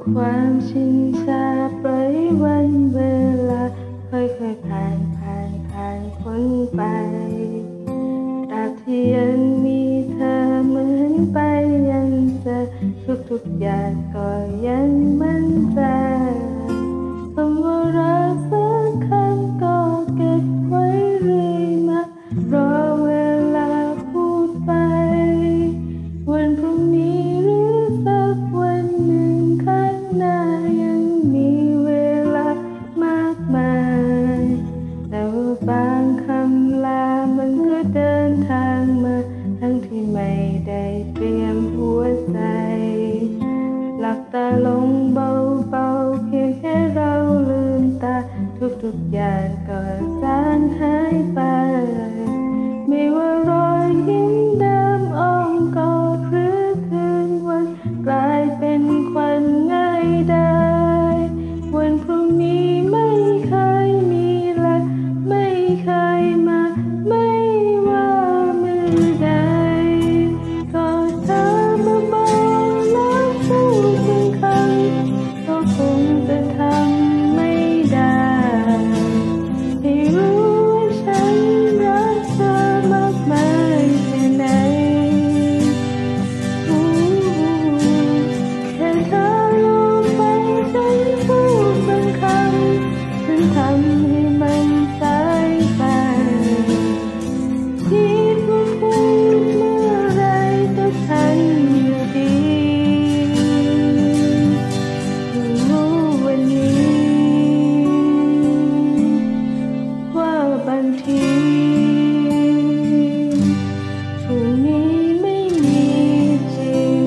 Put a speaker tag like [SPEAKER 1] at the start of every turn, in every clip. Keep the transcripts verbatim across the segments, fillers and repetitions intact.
[SPEAKER 1] ความชินชาปล่อยวันเวลาค่อยๆผ่านผ่านผ่านพ้นไปตราบที่ยังมีเธอเหมือนไปยังเจอทุกๆอย่างก็ยังมั่นใจคำว่ารักสักคำก็เก็บไว้เรื่อยมารอเวลาพูดไปวันพรุ่งนี้หรือสักวันหนึ่งข้างหน้ายังมีเวลามากมายแต่ว่าบางคำลามันก็เดินทางมาทั้งที่ไม่ได้เตรียมหัวใจหลับตาลงเบาๆเพียงแค่เราลืมตาทุกๆอย่างก็จางหายไปไม่ว่ารอยยิ้มเดิมอ้อมกอดหรือคืนวันกลายเป็นควันง่ายได้วันพรุ่งนี้ไม่เคยมีและไม่เคยมาไม่ว่ามือใดก็เธอมาบอกแล้วพูดเป็นคำก็คงจะทำไม่ได้ให้รู้ว่าฉันรักเธอมากมายแค่ไหนแค่เธอลงไปฉันพูดเป็นคำฉันทำให้มันสายไปคิดว่าพูดเมื่อไรก็ทันอยู่ดีรู้วันนี้ว่าบางทีพรุ่งนี้ไม่มีจริง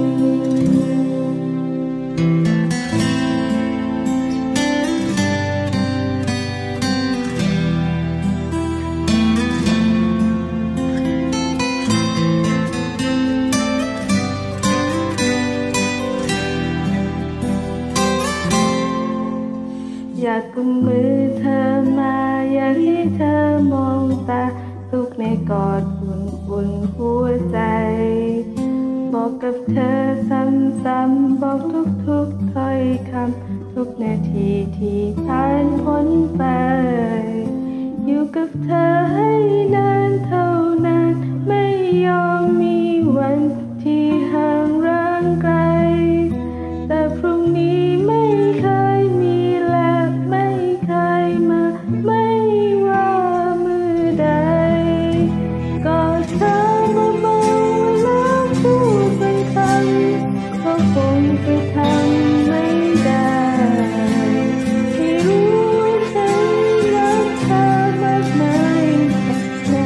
[SPEAKER 1] อยากกุมมือเธอมาอยากให้เธอมองตาทุกในกอดอุ่นอุ่นหัวใจบอกกับเธอซ้ำๆบอกทุกๆถ้อยคำทุกนาทีที่ผ่านพ้นไปอยู่กับเธอให้นานเท่านานไม่ยอมมีวันที่ห่างร้างไกลแต่พรุ่งนี้ไม่เคยมีและไม่เคยมาไม่ว่ามือใดก็เธอมาบอกแล้วพูดเป็นคำก็คงจะทำไม่ได้ให้รู้ว่าฉันรักเธอมากมายแค่ไหน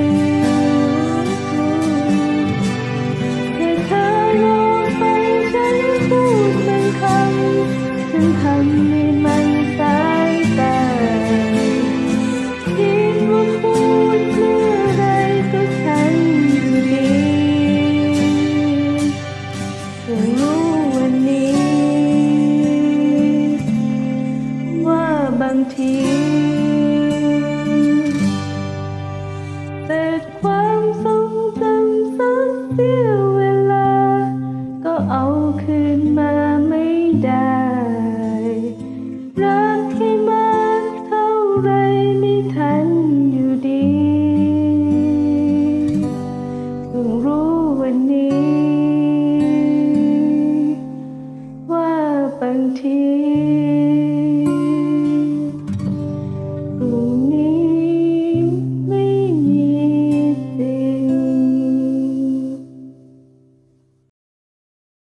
[SPEAKER 1] แค่เธอลงไปฉันพูดเป็นคำฉันทำให้มันสายไปคิดว่าพูดเมื่อไรก็ฉันอยู่ดีเพิ่งรู้วันนี้ว่าบางทีแต่ความทรงจำสักเสี้ยวเวลาก็เอาคืนมาไม่ได้รักให้มากเท่าไรไม่ทัน